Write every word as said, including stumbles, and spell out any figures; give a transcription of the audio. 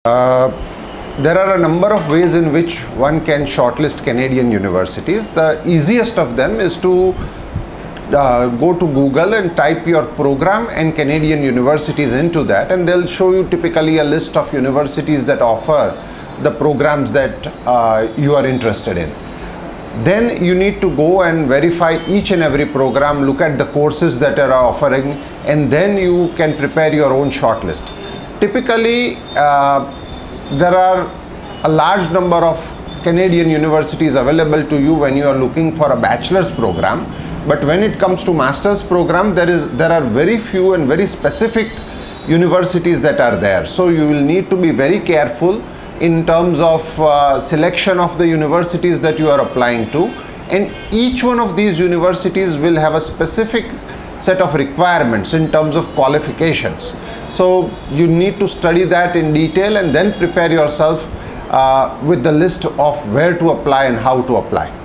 Uh, there are a number of ways in which one can shortlist Canadian universities. The easiest of them is to uh, go to Google and type your program and Canadian universities into that, and they'll show you typically a list of universities that offer the programs that uh, you are interested in. Then you need to go and verify each and every program, look at the courses that are offering, and then you can prepare your own shortlist. Typically, uh, there are a large number of Canadian universities available to you when you are looking for a bachelor's program. But when it comes to master's program, there is there are very few and very specific universities that are there. So you will need to be very careful in terms of uh, selection of the universities that you are applying to. And each one of these universities will have a specific set of requirements in terms of qualifications. So you need to study that in detail and then prepare yourself uh, with the list of where to apply and how to apply.